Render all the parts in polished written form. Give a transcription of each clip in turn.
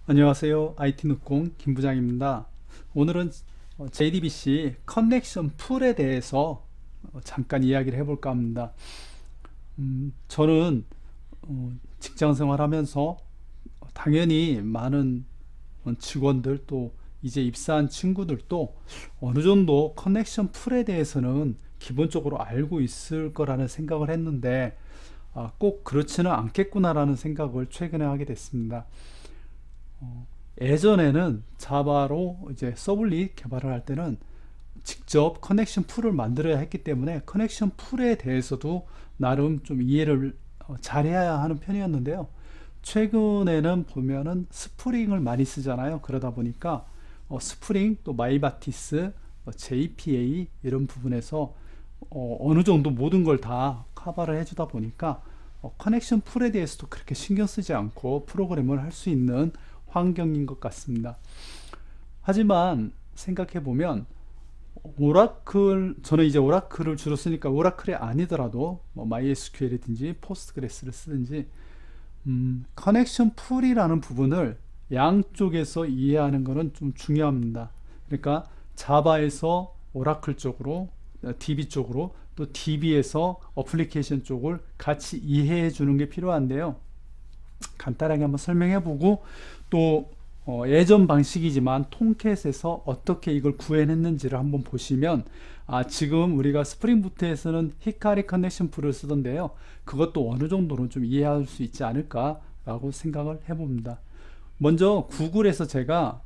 안녕하세요. IT누공 김부장입니다. 오늘은 JDBC 커넥션 풀에 대해서 잠깐 이야기를 해볼까 합니다. 저는 직장 생활하면서 당연히 많은 직원들 또 이제 입사한 친구들도 어느 정도 커넥션 풀에 대해서는 기본적으로 알고 있을 거라는 생각을 했는데 꼭 그렇지는 않겠구나라는 생각을 최근에 하게 됐습니다. 예전에는 자바로 이제 서블릿 개발을 할 때는 직접 커넥션 풀을 만들어야 했기 때문에 커넥션 풀에 대해서도 나름 좀 이해를 잘해야 하는 편이었는데요. 최근에는 보면은 스프링을 많이 쓰잖아요. 그러다 보니까 스프링 또 마이바티스, JPA 이런 부분에서 어느 정도 모든 걸 다 커버를 해주다 보니까 커넥션 풀에 대해서도 그렇게 신경 쓰지 않고 프로그램을 할 수 있는 환경인 것 같습니다. 하지만 생각해 보면 오라클, 저는 이제 오라클을 주로 쓰니까 오라클이 아니더라도 뭐 MySQL이든지 포스트그레스를 쓰든지 커넥션 풀이라는 부분을 양쪽에서 이해하는 것은 좀 중요합니다. 그러니까 자바에서 오라클 쪽으로, DB 쪽으로, 또 DB에서 어플리케이션 쪽을 같이 이해해 주는 게 필요한데요. 간단하게 한번 설명해 보고 또 예전 방식이지만 통캣에서 어떻게 이걸 구현했는지를 한번 보시면 지금 우리가 스프링 부트에서는 히카리 커넥션 풀을 쓰던데요. 그것도 어느 정도는 좀 이해할 수 있지 않을까 라고 생각을 해봅니다. 먼저 구글에서 제가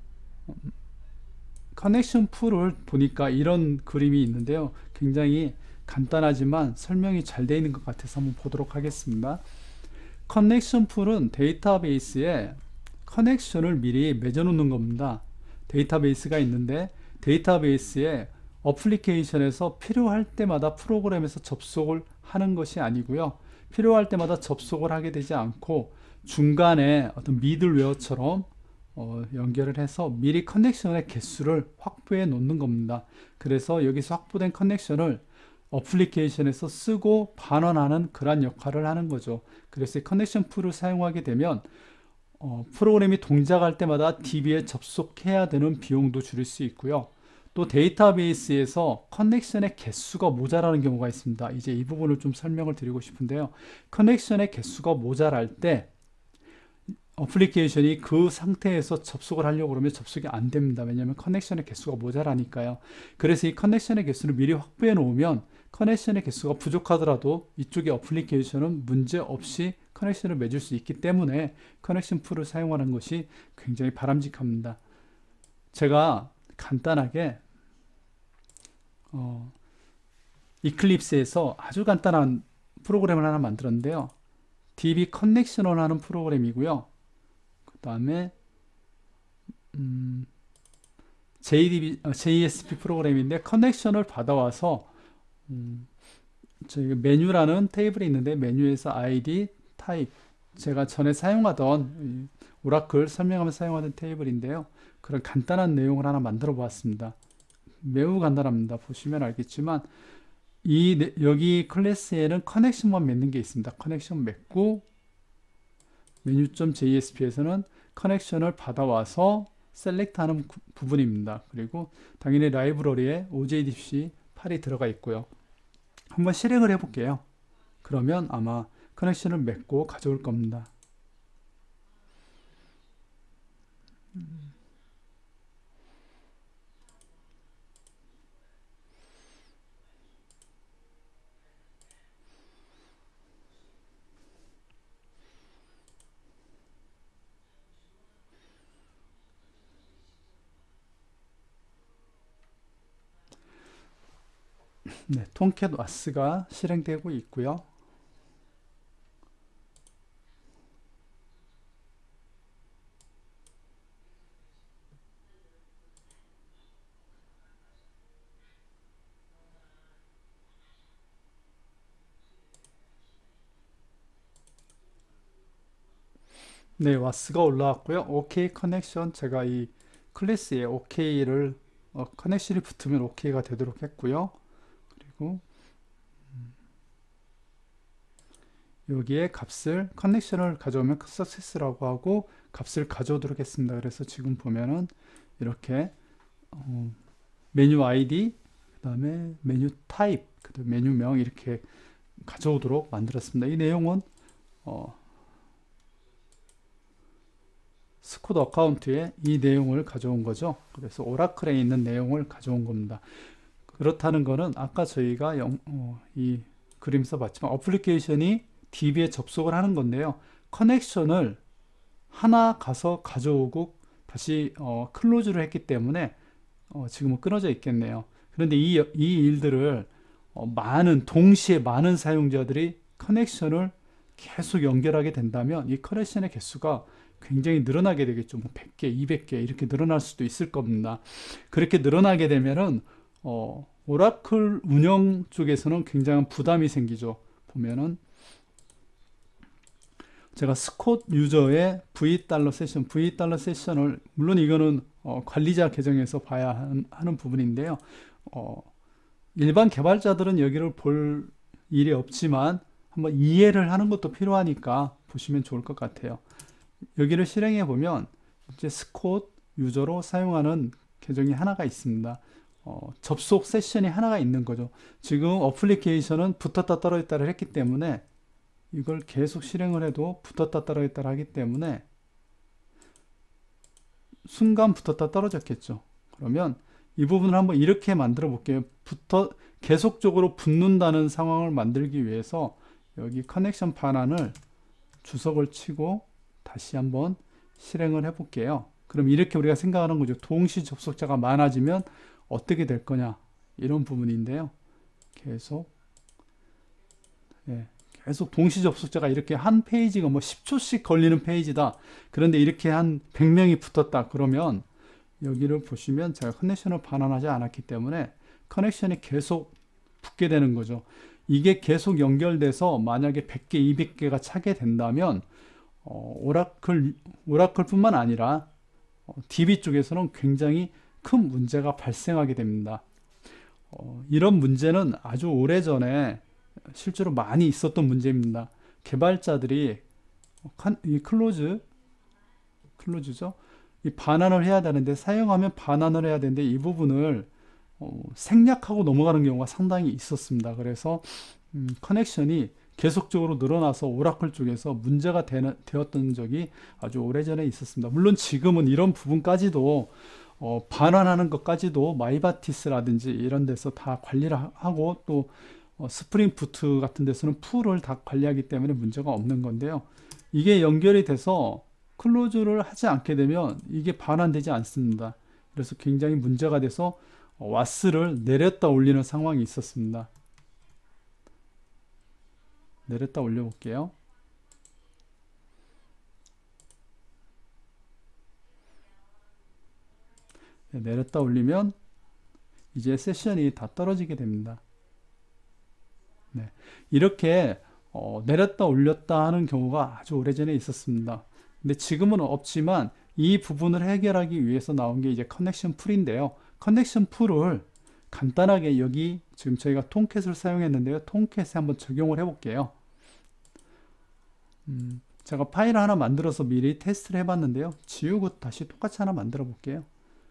커넥션 풀을 보니까 이런 그림이 있는데요. 굉장히 간단하지만 설명이 잘 되어 있는 것 같아서 한번 보도록 하겠습니다. 커넥션 풀은 데이터베이스에 커넥션을 미리 맺어 놓는 겁니다. 데이터베이스가 있는데 데이터베이스에 어플리케이션에서 필요할 때마다 프로그램에서 접속을 하는 것이 아니고요. 필요할 때마다 접속을 하게 되지 않고 중간에 어떤 미들웨어처럼 연결을 해서 미리 커넥션의 개수를 확보해 놓는 겁니다. 그래서 여기서 확보된 커넥션을 어플리케이션에서 쓰고 반환하는 그런 역할을 하는 거죠. 그래서 이 커넥션 풀을 사용하게 되면 프로그램이 동작할 때마다 DB에 접속해야 되는 비용도 줄일 수 있고요. 또 데이터베이스에서 커넥션의 개수가 모자라는 경우가 있습니다. 이제 이 부분을 좀 설명을 드리고 싶은데요. 커넥션의 개수가 모자랄 때 어플리케이션이 그 상태에서 접속을 하려고 그러면 접속이 안 됩니다. 왜냐하면 커넥션의 개수가 모자라니까요. 그래서 이 커넥션의 개수를 미리 확보해 놓으면 커넥션의 개수가 부족하더라도 이쪽의 어플리케이션은 문제 없이 커넥션을 맺을 수 있기 때문에 커넥션 풀을 사용하는 것이 굉장히 바람직합니다. 제가 간단하게 이클립스에서 아주 간단한 프로그램을 하나 만들었는데요. DB 커넥션을 하는 프로그램이고요. 그 다음에 JSP 프로그램인데 커넥션을 받아와서 저희 메뉴라는 테이블이 있는데 메뉴에서 ID, 타입 제가 전에 사용하던 오라클 설명하면서 사용하던 테이블인데요. 그런 간단한 내용을 하나 만들어 보았습니다. 매우 간단합니다. 보시면 알겠지만 여기 클래스에는 커넥션만 맺는 게 있습니다. 커넥션 맺고 메뉴.jsp에서는 커넥션을 받아와서 셀렉트하는 부분입니다. 그리고 당연히 라이브러리에 OJDC 파일이 들어가 있고요. 한번 실행을 해볼게요. 그러면 아마 커넥션을 맺고 가져올 겁니다. 네, 통캣 와스가 실행되고 있고요. 네, 와스가 올라왔고요. OK 커넥션 제가 이 클래스에 OK를 커넥션이 붙으면 OK가 되도록 했고요. 그리고 여기에 값을 커넥션을 가져오면 success라고 하고 값을 가져오도록 했습니다. 그래서 지금 보면은 이렇게 메뉴 아이디, 그 다음에 메뉴 타입, 그 다음에 메뉴명 이렇게 가져오도록 만들었습니다. 이 내용은 스코드 어카운트에 이 내용을 가져온 거죠. 그래서 오라클에 있는 내용을 가져온 겁니다. 그렇다는 거는 아까 저희가 이 그림 써봤지만 어플리케이션이 DB에 접속을 하는 건데요. 커넥션을 하나 가서 가져오고 다시 클로즈를 했기 때문에 지금은 끊어져 있겠네요. 그런데 이 일들을 동시에 많은 사용자들이 커넥션을 계속 연결하게 된다면 이 커넥션의 개수가 굉장히 늘어나게 되겠죠. 뭐 100개, 200개 이렇게 늘어날 수도 있을 겁니다. 그렇게 늘어나게 되면은 오라클 운영 쪽에서는 굉장한 부담이 생기죠. 보면은 제가 스콧 유저의 V 세션을 물론 이거는 관리자 계정에서 봐야 하는 부분인데요. 일반 개발자들은 여기를 볼 일이 없지만 한번 이해를 하는 것도 필요하니까 보시면 좋을 것 같아요. 여기를 실행해 보면 이제 스콧 유저로 사용하는 계정이 하나가 있습니다. 접속 세션이 하나가 있는 거죠. 지금 어플리케이션은 붙었다 떨어졌다를 했기 때문에 이걸 계속 실행을 해도 붙었다 떨어졌다 하기 때문에 순간 붙었다 떨어졌겠죠. 그러면 이 부분을 한번 이렇게 만들어 볼게요. 계속적으로 붙는다는 상황을 만들기 위해서 여기 커넥션 반환을 주석을 치고 다시 한번 실행을 해 볼게요. 그럼 이렇게 우리가 생각하는 거죠. 동시 접속자가 많아지면 어떻게 될 거냐, 이런 부분인데요. 계속 동시 접속자가 이렇게 한 페이지가 뭐 10초씩 걸리는 페이지다. 그런데 이렇게 한 100명이 붙었다. 그러면 여기를 보시면 제가 커넥션을 반환하지 않았기 때문에 커넥션이 계속 붙게 되는 거죠. 이게 계속 연결돼서 만약에 100개, 200개가 차게 된다면 오라클뿐만 아니라 DB 쪽에서는 굉장히 큰 문제가 발생하게 됩니다. 이런 문제는 아주 오래전에 실제로 많이 있었던 문제입니다. 개발자들이 이 클로즈죠. 이 반환을 해야 되는데, 사용하면 반환을 해야 되는데 이 부분을 생략하고 넘어가는 경우가 상당히 있었습니다. 그래서 커넥션이 계속적으로 늘어나서 오라클 쪽에서 문제가 되었던 적이 아주 오래전에 있었습니다. 물론 지금은 이런 부분까지도 반환하는 것까지도 마이바티스라든지 이런 데서 다 관리를 하고 또 스프링 부트 같은 데서는 풀을 다 관리하기 때문에 문제가 없는 건데요. 이게 연결이 돼서 클로즈를 하지 않게 되면 이게 반환되지 않습니다. 그래서 굉장히 문제가 돼서 와스를 내렸다 올리는 상황이 있었습니다. 내렸다 올려 볼게요. 내렸다 올리면 이제 세션이 다 떨어지게 됩니다. 이렇게 내렸다 올렸다 하는 경우가 아주 오래전에 있었습니다. 근데 지금은 없지만 이 부분을 해결하기 위해서 나온 게 이제 커넥션 풀인데요. 커넥션 풀을 간단하게 여기 지금 저희가 톰캣을 사용했는데요. 톰캣에 한번 적용을 해 볼게요. 제가 파일을 하나 만들어서 미리 테스트를 해봤는데요. 지우고 다시 똑같이 하나 만들어 볼게요.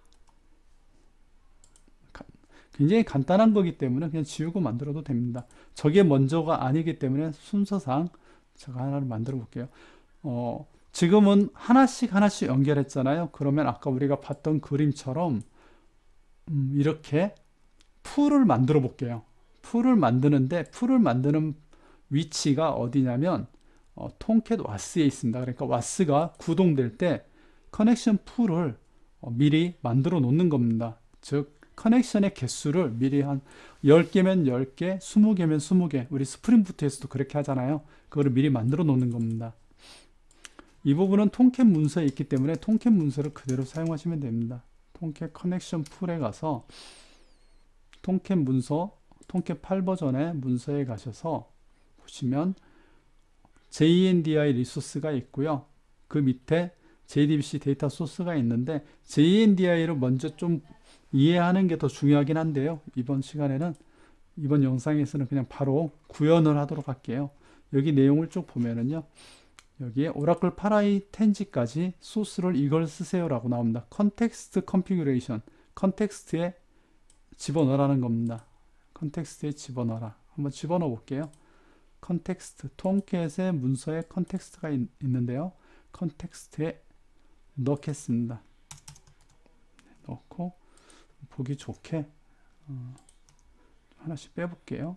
굉장히 간단한 거기 때문에 그냥 지우고 만들어도 됩니다. 저게 먼저가 아니기 때문에 순서상 제가 하나를 만들어 볼게요. 지금은 하나씩 연결했잖아요. 그러면 아까 우리가 봤던 그림처럼 이렇게 풀을 만들어 볼게요. 풀을 만드는데 풀을 만드는 위치가 어디냐면 톰캣 와스에 있습니다. 그러니까 와스가 구동될 때 커넥션 풀을 미리 만들어 놓는 겁니다. 즉 커넥션의 개수를 미리 한 10개면 10개, 20개면 20개, 우리 스프링 부트에서도 그렇게 하잖아요. 그거를 미리 만들어 놓는 겁니다. 이 부분은 톰캣 문서에 있기 때문에 톰캣 문서를 그대로 사용하시면 됩니다. 톰캣 커넥션 풀에 가서 톰캣 문서, 톰캣 8버전의 문서에 가셔서 보시면 JNDI 리소스가 있고요. 그 밑에 JDBC 데이터 소스가 있는데 JNDI를 먼저 좀 이해하는 게 더 중요하긴 한데요. 이번 영상에서는 그냥 바로 구현을 하도록 할게요. 여기 내용을 쭉 보면은요. 여기에 오라클 파라이텐지까지 소스를 이걸 쓰세요라고 나옵니다. 컨텍스트 컨피규레이션, 컨텍스트에 집어넣으라는 겁니다. 컨텍스트에 집어넣어라. 한번 집어넣어 볼게요. 컨텍스트, 톰캣의 문서에 컨텍스트가 있는데요. 컨텍스트에 넣겠습니다. 넣고 보기 좋게 하나씩 빼볼게요.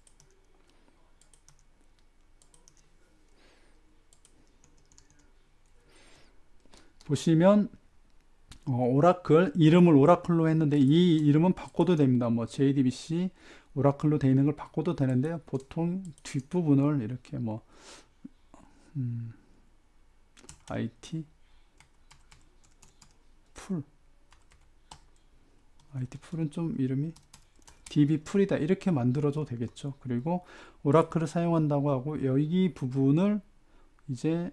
보시면 오라클 이름을 오라클로 했는데 이 이름은 바꿔도 됩니다. 뭐 JDBC 오라클로 되어 있는 걸 바꿔도 되는데요. 보통 뒷부분을 이렇게 뭐 IT 풀은 좀 이름이 DB 풀이다 이렇게 만들어도 되겠죠. 그리고 오라클을 사용한다고 하고 여기 부분을 이제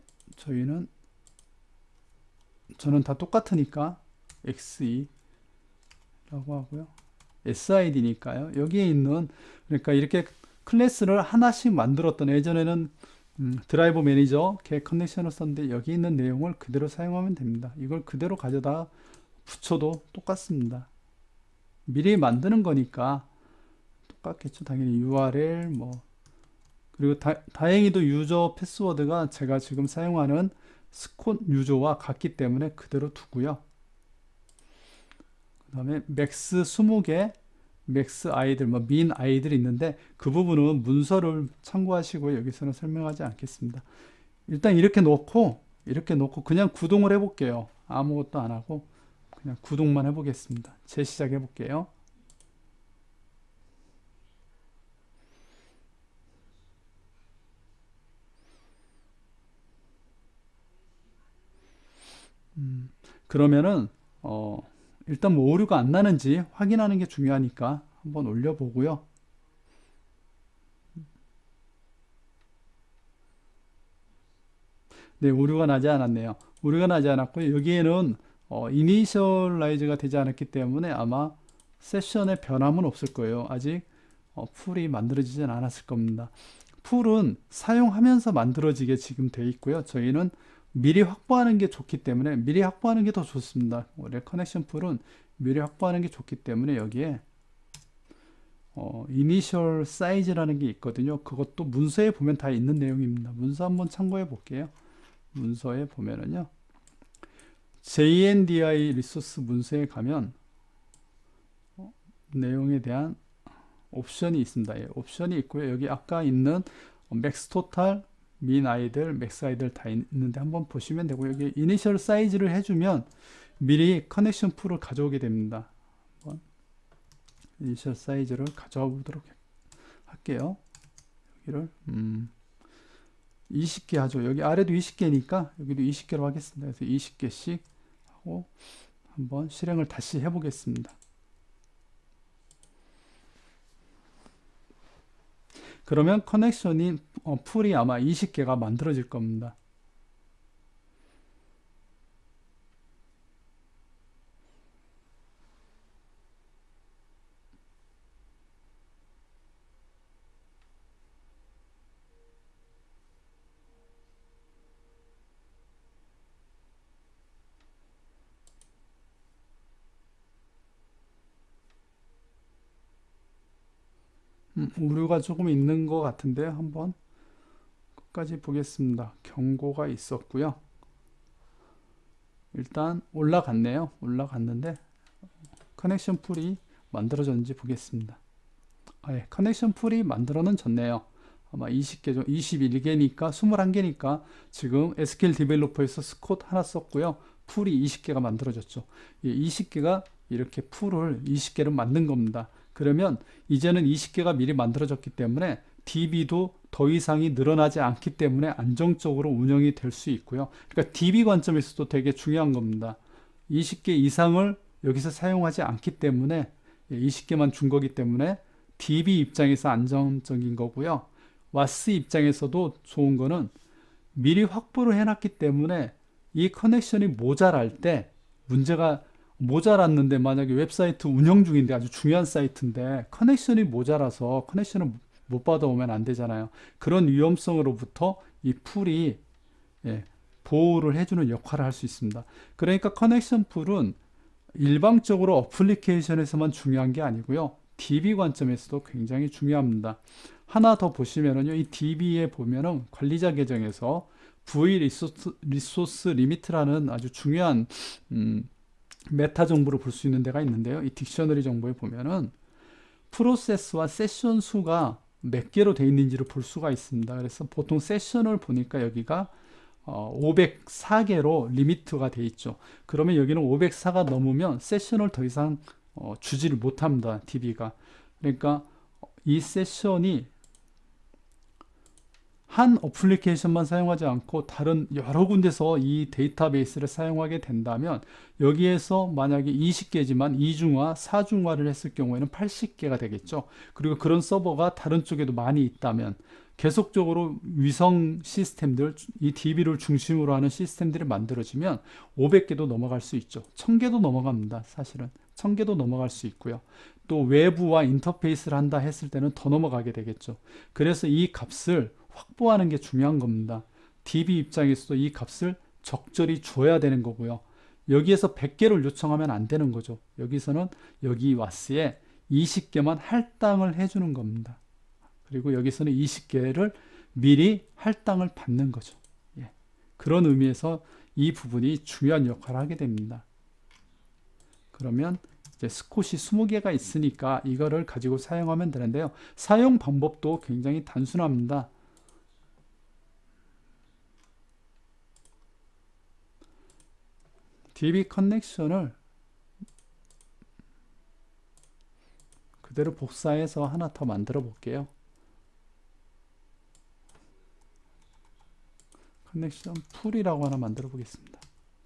저는 다 똑같으니까 XE 라고 하고요. SID니까요. 여기에 있는 그러니까 이렇게 클래스를 하나씩 만들었던 예전에는 드라이버 매니저 걔 커넥션을 썼는데 여기 있는 내용을 그대로 사용하면 됩니다. 이걸 그대로 가져다 붙여도 똑같습니다. 미리 만드는 거니까 똑같겠죠. 당연히 URL 뭐 그리고 다행히도 유저 패스워드가 제가 지금 사용하는 스콧 유저와 같기 때문에 그대로 두고요. 그 다음에 맥스 20개 맥스 아이들 민 아이들이 있는데 그 부분은 문서를 참고하시고 여기서는 설명하지 않겠습니다. 일단 이렇게 놓고 그냥 구동을 해 볼게요. 아무것도 안 하고 그냥 구동만 해 보겠습니다. 재시작해 볼게요. 그러면은 일단 뭐 오류가 안 나는지 확인하는 게 중요하니까 한번 올려보고요. 네, 오류가 나지 않았네요. 오류가 나지 않았고 여기에는 이니셜라이즈가 되지 않았기 때문에 아마 세션에 변함은 없을 거예요. 아직 풀이 만들어지진 않았을 겁니다. 풀은 사용하면서 만들어지게 지금 돼 있고요. 저희는 미리 확보하는 게 좋기 때문에 미리 확보하는 게 더 좋습니다. 원래 커넥션 풀은 미리 확보하는 게 좋기 때문에 여기에 이니셜 사이즈라는 게 있거든요. 그것도 문서에 보면 다 있는 내용입니다. 문서 한번 참고해 볼게요. 문서에 보면은요. JNDI 리소스 문서에 가면 내용에 대한 옵션이 있습니다. 예, 옵션이 있고요. 여기 아까 있는 맥스 토탈 민 아이들, 맥스 아이들 다 있는데 한번 보시면 되고 여기 이니셜 사이즈를 해주면 미리 커넥션 풀을 가져오게 됩니다. 한번 이니셜 사이즈를 가져와 보도록 할게요. 여기를 20개 하죠. 여기 아래도 20개니까 여기도 20개로 하겠습니다. 그래서 20개씩 하고 한번 실행을 다시 해보겠습니다. 그러면 커넥션이 풀이 아마 20개가 만들어질 겁니다. 오류가 조금 있는 것 같은데요. 한번 끝까지 보겠습니다. 경고가 있었고요. 일단 올라갔네요. 올라갔는데 커넥션 풀이 만들어졌는지 보겠습니다. 예, 커넥션 풀이 만들어졌네요. 아마 20개, 21개니까 21개니까 지금 SQL 디벨로퍼에서 스콧 하나 썼고요. 풀이 20개가 만들어졌죠. 20개가 이렇게 풀을 20개를 만든 겁니다. 그러면 이제는 20개가 미리 만들어졌기 때문에 DB도 더 이상이 늘어나지 않기 때문에 안정적으로 운영이 될 수 있고요. 그러니까 DB 관점에서도 되게 중요한 겁니다. 20개 이상을 여기서 사용하지 않기 때문에 20개만 준 거기 때문에 DB 입장에서 안정적인 거고요. 와스 입장에서도 좋은 거는 미리 확보를 해놨기 때문에 이 커넥션이 모자랄 때 문제가 모자랐는데 만약에 웹사이트 운영 중인데 아주 중요한 사이트인데 커넥션이 모자라서 커넥션을 못 받아오면 안 되잖아요. 그런 위험성으로부터 이 풀이 보호를 해주는 역할을 할 수 있습니다. 그러니까 커넥션 풀은 일방적으로 어플리케이션에서만 중요한 게 아니고요. DB 관점에서도 굉장히 중요합니다. 하나 더 보시면은요, 이 DB에 보면은 관리자 계정에서 V 리소스 리미트라는 아주 중요한 메타 정보를 볼 수 있는 데가 있는데요. 이 딕셔너리 정보에 보면은 프로세스와 세션 수가 몇 개로 되어 있는지를 볼 수가 있습니다. 그래서 보통 세션을 보니까 여기가 504개로 리미트가 되어 있죠. 그러면 여기는 504가 넘으면 세션을 더 이상 주지를 못합니다. DB가. 그러니까 이 세션이 한 어플리케이션만 사용하지 않고 다른 여러 군데서 이 데이터베이스를 사용하게 된다면 여기에서 만약에 20개지만 이중화, 사중화를 했을 경우에는 80개가 되겠죠. 그리고 그런 서버가 다른 쪽에도 많이 있다면 계속적으로 위성 시스템들, 이 DB를 중심으로 하는 시스템들이 만들어지면 500개도 넘어갈 수 있죠. 1000개도 넘어갑니다. 사실은 1000개도 넘어갈 수 있고요. 또 외부와 인터페이스를 한다 했을 때는 더 넘어가게 되겠죠. 그래서 이 값을 확보하는 게 중요한 겁니다. DB 입장에서도 이 값을 적절히 줘야 되는 거고요. 여기에서 100개를 요청하면 안 되는 거죠. 여기서는 여기 와스에 20개만 할당을 해주는 겁니다. 그리고 여기서는 20개를 미리 할당을 받는 거죠. 예. 그런 의미에서 이 부분이 중요한 역할을 하게 됩니다. 그러면 이제 스콧이 20개가 있으니까 이거를 가지고 사용하면 되는데요. 사용 방법도 굉장히 단순합니다. DB 커넥션을 그대로 복사해서 하나 더 만들어 볼게요. 커넥션 풀이라고 하나 만들어 보겠습니다.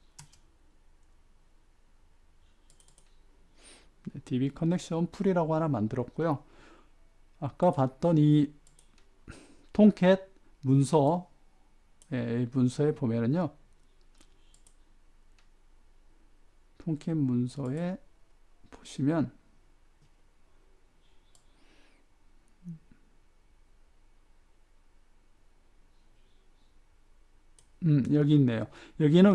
DB 커넥션 풀이라고 하나 만들었고요. 아까 봤던 이 통캣 문서에 보면은요. 통캣 문서에 보시면 여기 있네요. 여기는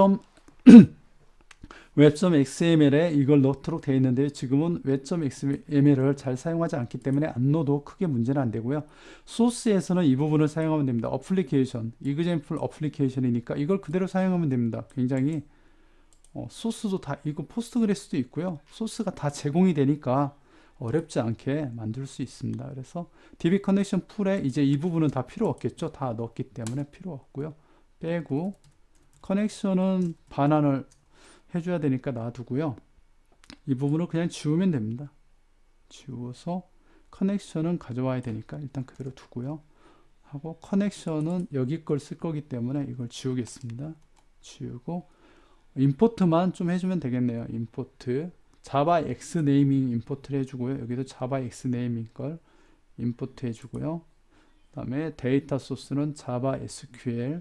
웹.xml에 이걸 넣도록 되어 있는데 지금은 웹.xml을 잘 사용하지 않기 때문에 안 넣어도 크게 문제는 안 되고요. 소스에서는 이 부분을 사용하면 됩니다. 어플리케이션, example 어플리케이션이니까 이걸 그대로 사용하면 됩니다. 굉장히 소스도 다 이거 포스트그레스도 있고요. 소스가 다 제공이 되니까 어렵지 않게 만들 수 있습니다. 그래서 DB 커넥션 풀에 이제 이 부분은 다 필요 없겠죠. 다 넣었기 때문에 필요 없고요. 빼고 커넥션은 반환을 해줘야 되니까 놔두고요. 이 부분을 그냥 지우면 됩니다. 지워서 커넥션은 가져와야 되니까 일단 그대로 두고요. 하고 커넥션은 여기 걸 쓸 거기 때문에 이걸 지우겠습니다. 지우고 임포트만 좀 해주면 되겠네요. 임포트 자바 x 네이밍 임포트를 해주고요. 여기도 자바 x 네이밍 걸 임포트 해주고요. 그 다음에 데이터 소스는 자바 SQL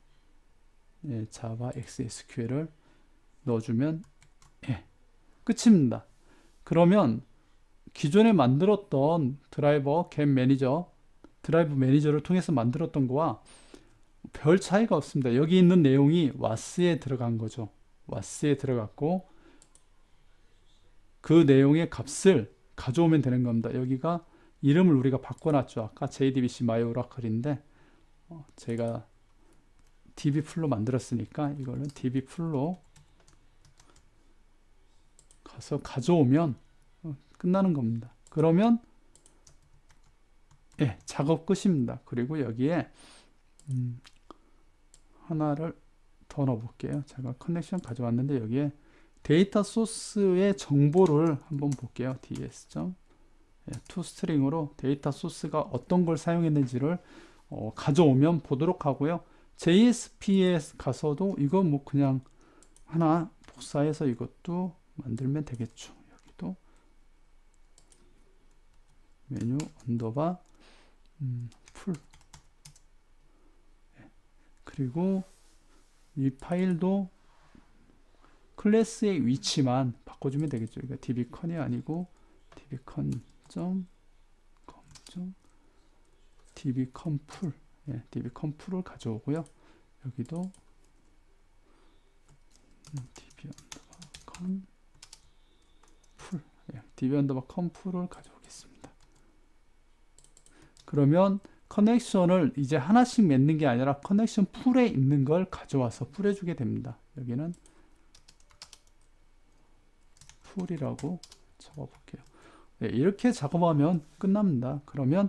자바 XSQL을 넣어주면 끝입니다. 그러면 기존에 만들었던 드라이버 겟 매니저 드라이브 매니저를 통해서 만들었던 거와 별 차이가 없습니다. 여기 있는 내용이 와스에 들어간 거죠. 와스에 들어갔고 그 내용의 값을 가져오면 되는 겁니다. 여기가 이름을 우리가 바꿔놨죠. 아까 JDBC My Oracle인데 제가 DB 풀로 만들었으니까 이거는 DB 풀로 가서 가져오면 끝나는 겁니다. 그러면 작업 끝입니다. 그리고 여기에 하나를 더 넣어 볼게요. 제가 커넥션 가져왔는데 여기에 데이터 소스의 정보를 한번 볼게요. ds. toString으로 데이터 소스가 어떤 걸 사용했는지를 가져오면 보도록 하고요. JSP에 가서도 이거 뭐 그냥 하나 복사해서 이것도 만들면 되겠죠. 여기도 메뉴 언더바 풀 그리고 이 파일도 클래스의 위치만 바꿔주면 되겠죠. 그러니까 dbcon이 아니고 dbcon.com dbcom 풀, dbcom 풀을 가져오고요. 여기도 db_com 풀, db_com 풀을 가져오겠습니다. 그러면 커넥션을 이제 하나씩 맺는 게 아니라 커넥션 풀에 있는 걸 가져와서 풀해주게 됩니다. 여기는 풀이라고 적어볼게요. 이렇게 작업하면 끝납니다. 그러면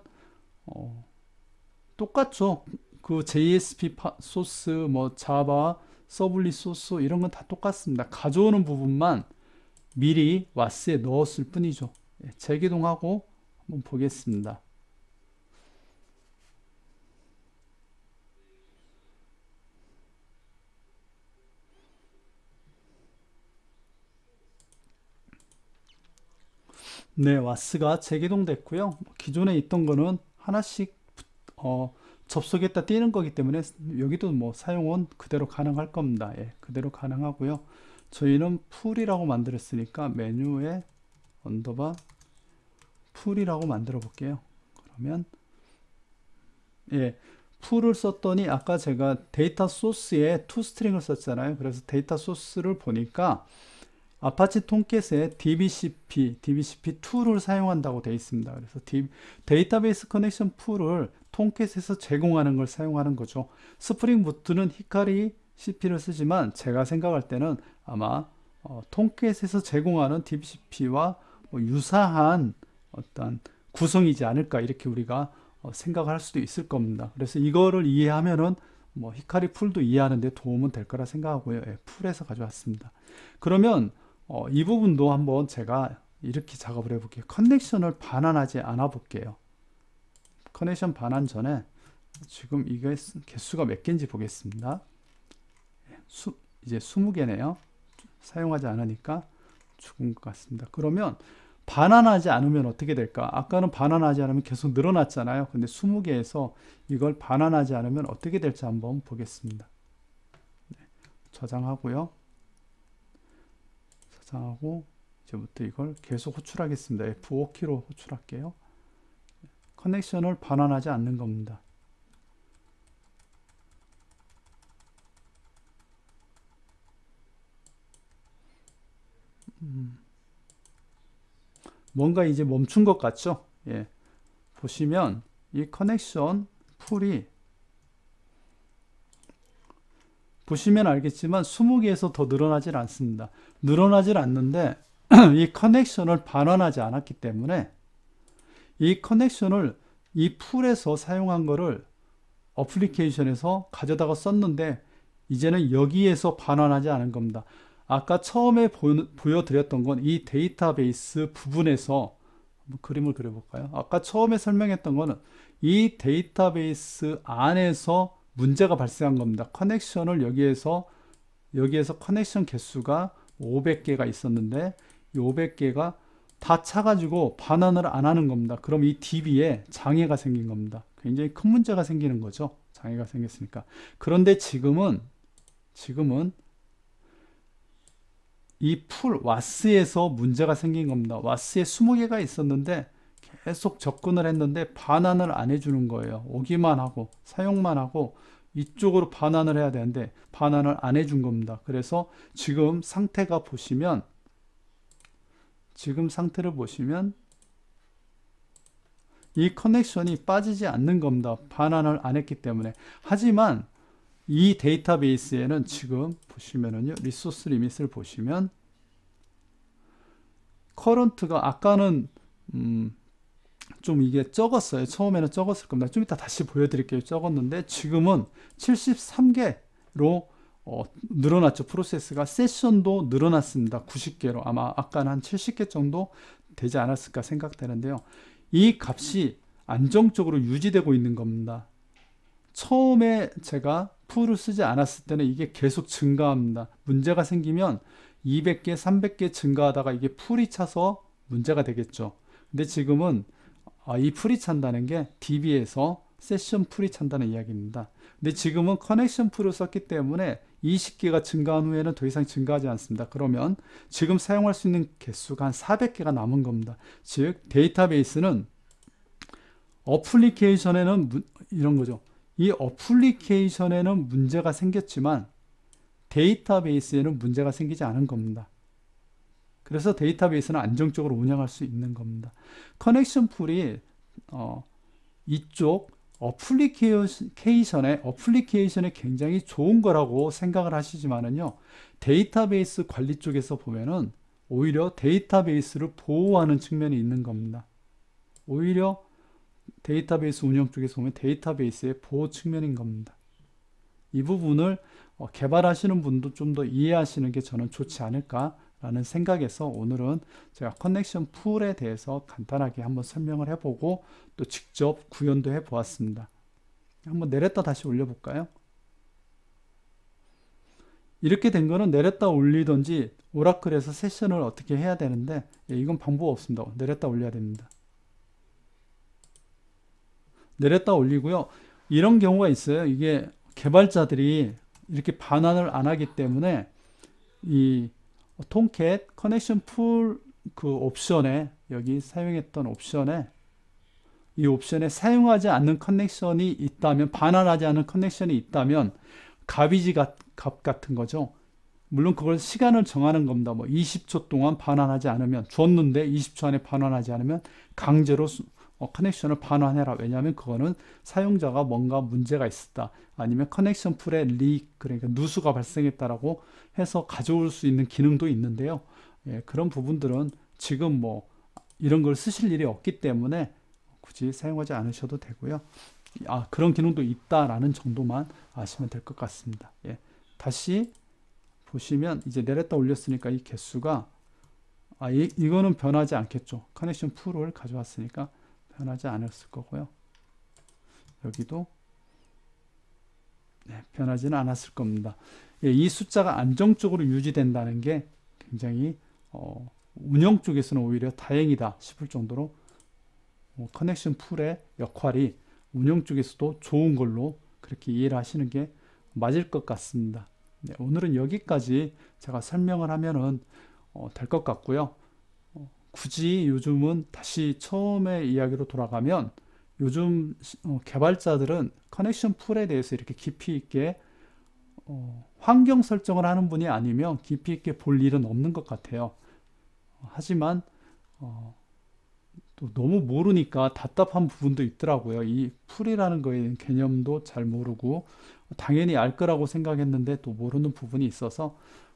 똑같죠. 그 JSP 소스, 뭐 자바, 서블릿 소스 이런 건 다 똑같습니다. 가져오는 부분만 미리 와스에 넣었을 뿐이죠. 재기동하고 한번 보겠습니다. 네, 와스가 재개동 됐고요. 기존에 있던 거는 하나씩 접속했다 띄는 거기 때문에 여기도 뭐 사용은 그대로 가능할 겁니다. 그대로 가능하고요. 저희는 풀이라고 만들었으니까 메뉴에 언더바 풀이라고 만들어 볼게요. 그러면 풀을 썼더니 아까 제가 데이터 소스에 toString을 썼잖아요. 그래서 데이터 소스를 보니까 아파치 톰캣에 dbcp2를 사용한다고 되어 있습니다. 그래서 데이터베이스 커넥션 풀을 톰캣에서 제공하는 걸 사용하는 거죠. 스프링 부트는 히카리 CP를 쓰지만 제가 생각할 때는 아마 톰캣에서 제공하는 dbcp와 유사한 어떤 구성이지 않을까 이렇게 우리가 생각할 수도 있을 겁니다. 그래서 이거를 이해하면은 뭐 히카리 풀도 이해하는데 도움은 될 거라 생각하고요. 풀에서 가져왔습니다. 그러면 이 부분도 한번 제가 이렇게 작업을 해볼게요. 커넥션을 반환하지 않아 볼게요. 커넥션 반환 전에 지금 이게 개수가 몇 개인지 보겠습니다. 이제 20개네요. 사용하지 않으니까 죽은 것 같습니다. 그러면 반환하지 않으면 어떻게 될까? 아까는 반환하지 않으면 계속 늘어났잖아요. 근데 20개에서 이걸 반환하지 않으면 어떻게 될지 한번 보겠습니다. 저장하고요. 저장하고 이제부터 이걸 계속 호출하겠습니다. F5키로 호출할게요. 커넥션을 반환하지 않는 겁니다. 뭔가 이제 멈춘 것 같죠? 보시면 이 커넥션 풀이 보시면 알겠지만 20개에서 더 늘어나질 않습니다. 늘어나질 않는데 이 커넥션을 반환하지 않았기 때문에 이 커넥션을 이 풀에서 사용한 거를 어플리케이션에서 가져다가 썼는데 이제는 여기에서 반환하지 않은 겁니다. 아까 처음에 보여드렸던 건 이 데이터베이스 부분에서 한번 그림을 그려볼까요? 아까 처음에 설명했던 거는 이 데이터베이스 안에서 문제가 발생한 겁니다. 커넥션을 여기에서 커넥션 개수가 500개가 있었는데 이 500개가 다 차가지고 반환을 안 하는 겁니다. 그럼 이 DB에 장애가 생긴 겁니다. 굉장히 큰 문제가 생기는 거죠. 장애가 생겼으니까. 그런데 지금은 이 풀 와스에서 문제가 생긴 겁니다. 와스에 20개가 있었는데 계속 접근을 했는데 반환을 안 해주는 거예요. 오기만 하고 사용만 하고 이쪽으로 반환을 해야 되는데 반환을 안 해준 겁니다. 그래서 지금 상태가 보시면 상태를 보시면 이 커넥션이 빠지지 않는 겁니다. 반환을 안 했기 때문에. 하지만 이 데이터베이스에는 지금 보시면은요, 리소스 리밋을 보시면 커런트가 아까는 좀 이게 적었어요. 처음에는 적었을 겁니다. 좀 이따 다시 보여드릴게요. 적었는데 지금은 73개로 늘어났죠. 프로세스가. 세션도 늘어났습니다. 90개로. 아마 아까는 한 70개 정도 되지 않았을까 생각되는데요. 이 값이 안정적으로 유지되고 있는 겁니다. 처음에 제가 풀을 쓰지 않았을 때는 이게 계속 증가합니다. 문제가 생기면 200개, 300개 증가하다가 이게 풀이 차서 문제가 되겠죠. 근데 지금은 이 풀이 찬다는 게 DB에서 세션 풀이 찬다는 이야기입니다. 근데 지금은 커넥션 풀을 썼기 때문에 20개가 증가한 후에는 더 이상 증가하지 않습니다. 그러면 지금 사용할 수 있는 개수가 한 400개가 남은 겁니다. 즉 데이터베이스는 어플리케이션에는 이런 거죠. 이 어플리케이션에는 문제가 생겼지만 데이터베이스에는 문제가 생기지 않은 겁니다. 그래서 데이터베이스는 안정적으로 운영할 수 있는 겁니다. 커넥션 풀이 이쪽 어플리케이션에 굉장히 좋은 거라고 생각을 하시지만은요, 데이터베이스 관리 쪽에서 보면은 오히려 데이터베이스를 보호하는 측면이 있는 겁니다. 오히려 데이터베이스 운영 쪽에서 보면 데이터베이스의 보호 측면인 겁니다. 이 부분을 개발하시는 분도 좀 더 이해하시는 게 저는 좋지 않을까라는 생각에서 오늘은 제가 커넥션 풀에 대해서 간단하게 한번 설명을 해보고 또 직접 구현도 해보았습니다. 한번 내렸다 다시 올려볼까요? 이렇게 된 거는 내렸다 올리든지 오라클에서 세션을 어떻게 해야 되는데, 이건 방법 없습니다. 내렸다 올려야 됩니다. 내렸다 올리고요. 이런 경우가 있어요. 이게 개발자들이 이렇게 반환을 안 하기 때문에 이 톰캣 커넥션 풀 그 옵션에, 여기 사용했던 옵션에, 이 옵션에 사용하지 않는 커넥션이 있다면, 반환하지 않은 커넥션이 있다면 가비지 값 같은 거죠. 물론 그걸 시간을 정하는 겁니다. 뭐 20초 동안 반환하지 않으면, 줬는데 20초 안에 반환하지 않으면 강제로 커넥션을 반환해라. 왜냐하면 그거는 사용자가 뭔가 문제가 있었다, 아니면 커넥션 풀에 그러니까 누수가 발생했다라고 해서 가져올 수 있는 기능도 있는데요. 그런 부분들은 지금 뭐 이런 걸 쓰실 일이 없기 때문에 굳이 사용하지 않으셔도 되고요. 그런 기능도 있다라는 정도만 아시면 될 것 같습니다. 다시 보시면 이제 내렸다 올렸으니까 이 개수가 이거는 변하지 않겠죠. 커넥션 풀을 가져왔으니까 변하지 않았을 거고요. 여기도 변하지는 않았을 겁니다. 이 숫자가 안정적으로 유지된다는 게 굉장히 운영 쪽에서는 오히려 다행이다 싶을 정도로 커넥션 풀의 역할이 운영 쪽에서도 좋은 걸로 그렇게 이해를 하시는 게 맞을 것 같습니다. 오늘은 여기까지 제가 설명을 하면은 될 것 같고요. 굳이 요즘은 다시 처음의 이야기로 돌아가면, 요즘 개발자들은 커넥션 풀에 대해서 이렇게 깊이 있게 환경 설정을 하는 분이 아니면 깊이 있게 볼 일은 없는 것 같아요. 하지만 또 너무 모르니까 답답한 부분도 있더라고요. 이 풀이라는 거에 대한 개념도 잘 모르고 당연히 알 거라고 생각했는데 또 모르는 부분이 있어서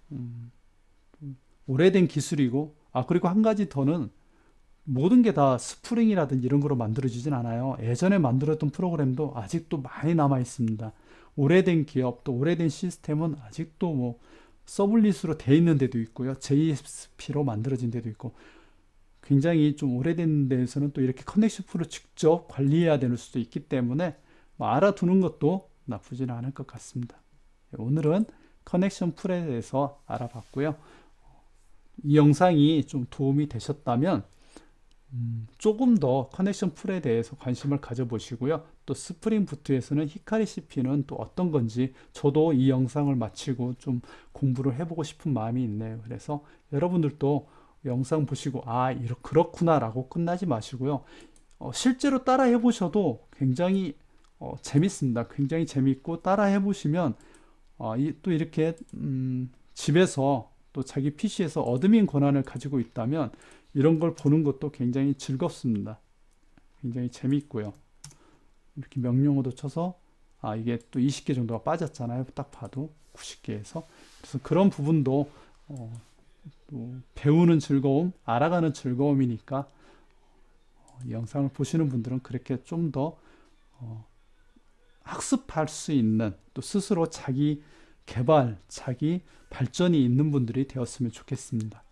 오래된 기술이고, 그리고 한 가지 더는 모든 게 다 스프링이라든지 이런 거로 만들어지진 않아요. 예전에 만들었던 프로그램도 아직도 많이 남아 있습니다. 오래된 기업, 또 오래된 시스템은 아직도 뭐 서블릿으로 돼 있는 데도 있고요. JSP로 만들어진 데도 있고, 굉장히 좀 오래된 데에서는 또 이렇게 커넥션 풀을 직접 관리해야 될 수도 있기 때문에 알아두는 것도 나쁘지는 않을 것 같습니다. 오늘은 커넥션 풀에 대해서 알아봤고요. 이 영상이 좀 도움이 되셨다면 조금 더 커넥션 풀에 대해서 관심을 가져보시고요. 또 스프링 부트에서는 히카리 CP는 또 어떤 건지 저도 이 영상을 마치고 좀 공부를 해보고 싶은 마음이 있네요. 그래서 여러분들도 영상 보시고 그렇구나 라고 끝나지 마시고요. 실제로 따라 해보셔도 굉장히 재밌습니다. 굉장히 재밌고, 따라 해보시면 또 이렇게 집에서 또 자기 PC에서 어드민 권한을 가지고 있다면 이런 걸 보는 것도 굉장히 즐겁습니다. 굉장히 재밌고요. 이렇게 명령어도 쳐서 이게 또 20개 정도가 빠졌잖아요. 딱 봐도 90개에서. 그래서 그런 부분도 또 배우는 즐거움, 알아가는 즐거움이니까 이 영상을 보시는 분들은 그렇게 좀 더 학습할 수 있는, 또 스스로 자기 개발, 자기 발전이 있는 분들이 되었으면 좋겠습니다.